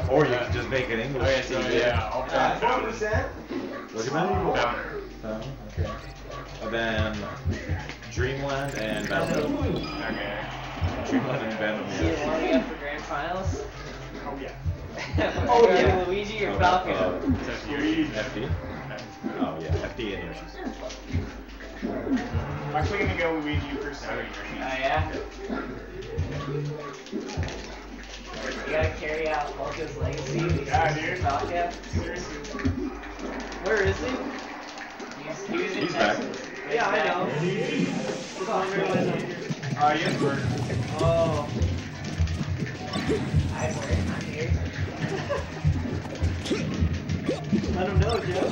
Or you can just make an English. Okay, so yeah, I'll try. 4%? Look at that. Founder. Oh, okay. And then Dreamland and Battlefield. Okay. Dreamland and Battlefield. You want to go for grand finals? Oh yeah. Oh yeah, Luigi or Falcon? So you FD? Oh yeah, FD and Yoshi. I'm actually gonna go Luigi for Sony. Oh yeah? You gotta carry out Falco's legacy. Yeah, dude. Falcon. Seriously. Where is he? He's back. Yeah, I know. Yes, Bird. Oh. I'm here. Let him know, Joe.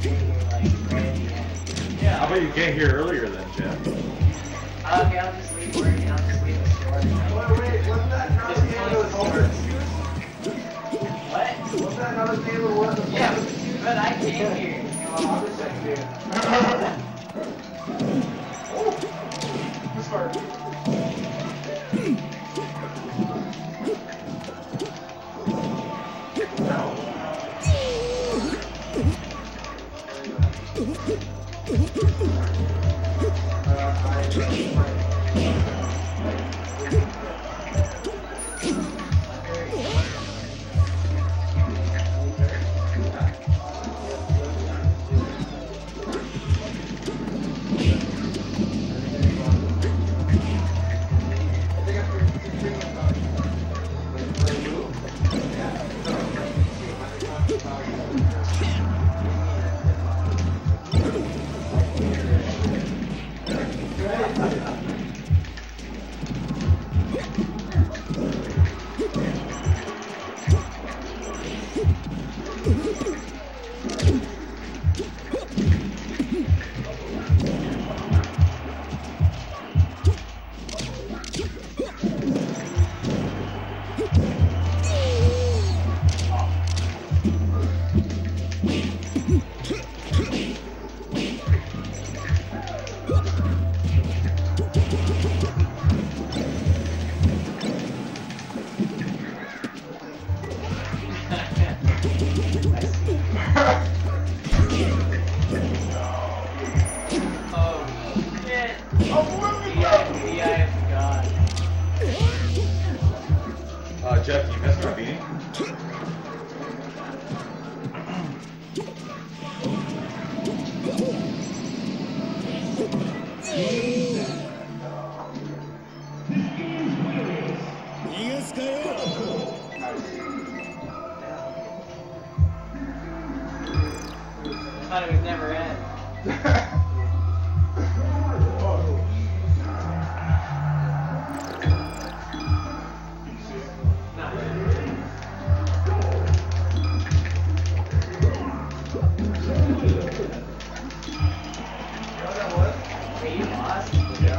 How about you get here earlier then, Jeff? Okay, I'll just leave. work and I'll just leave the store. Wait, wasn't that not Just the end close of the the store. store? What? Wasn't that not the end of the Yeah, but I came here. Oh, this part. Jeff, you missed our meeting? I thought it would never end. Wait, you lost?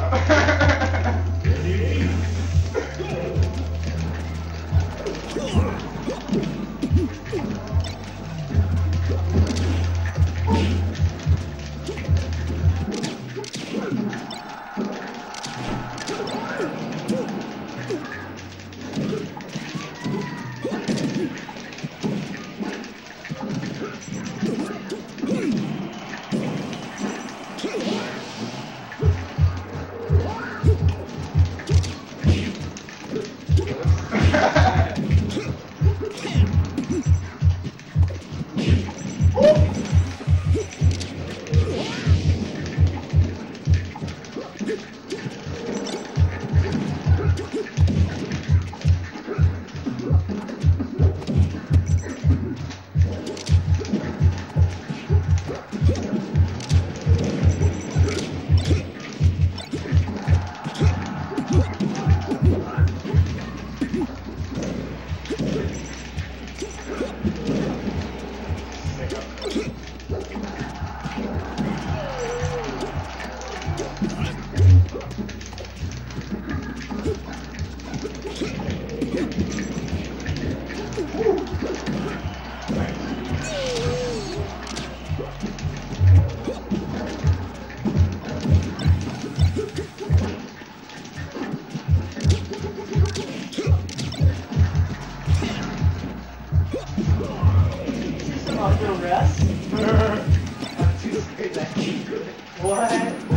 After rest? I'm too scared that what?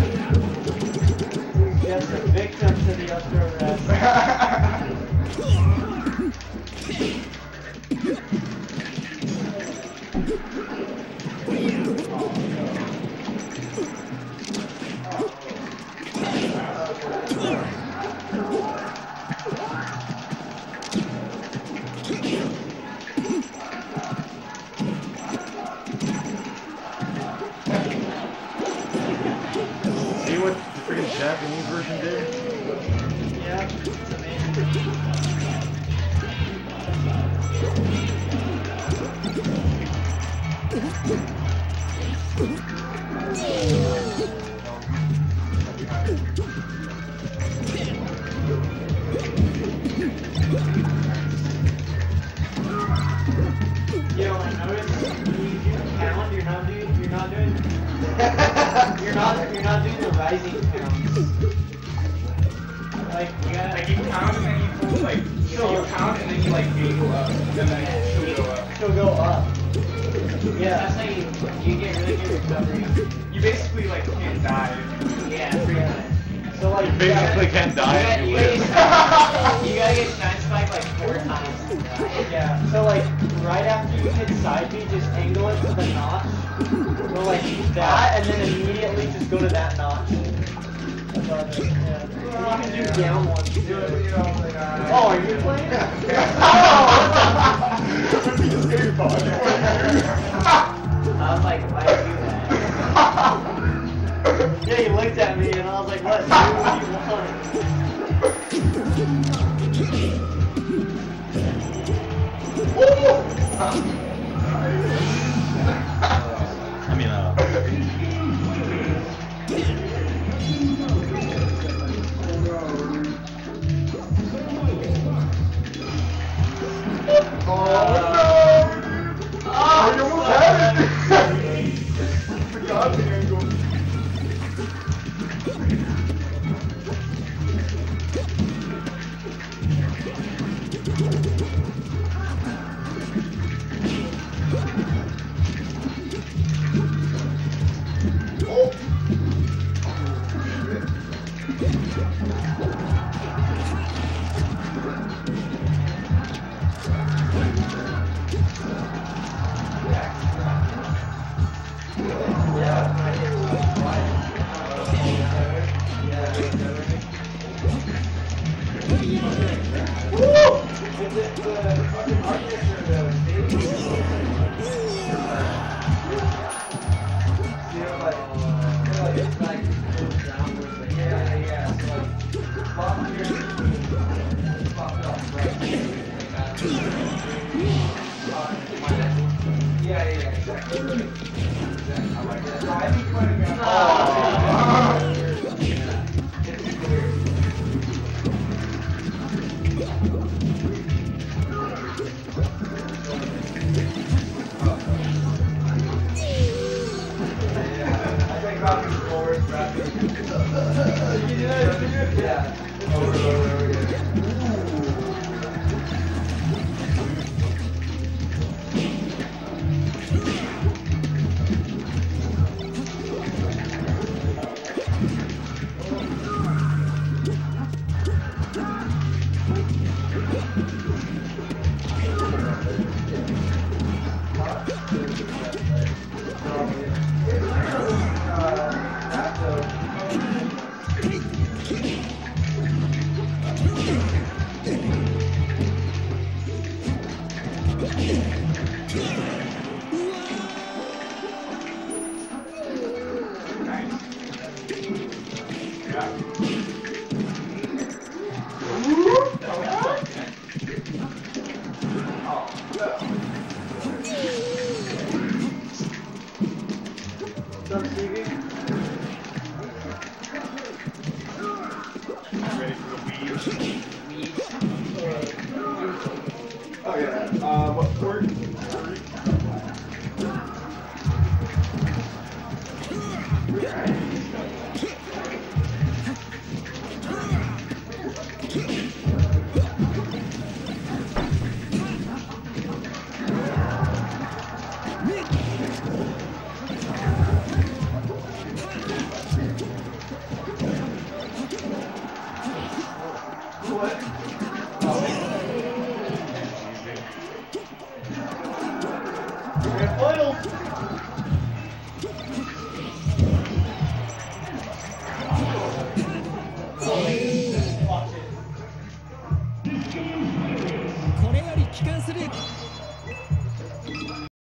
Just a victim to the after rest. See what the freaking Japanese version did? Yeah, it's amazing. you're not doing the rising counts. Like you gotta Like you count and then you pull like so you count and then you like go up and then she'll go up. She'll go up. Yeah, that's how you get really good recovery. You basically like can't die. Yeah, pretty much. So like You basically can't die if you live. you gotta get shine spike like 4 times to die. Yeah. So like right after you hit side B, just angle it to the notch. Go like that, and then immediately just go to that notch. That's all it is. Yeah. And you can do down one. Do it, you know, like, Oh, are you playing? I was like, why do you do that? Yeah, he looked at me and I was like, what? Dude, what do you I mean,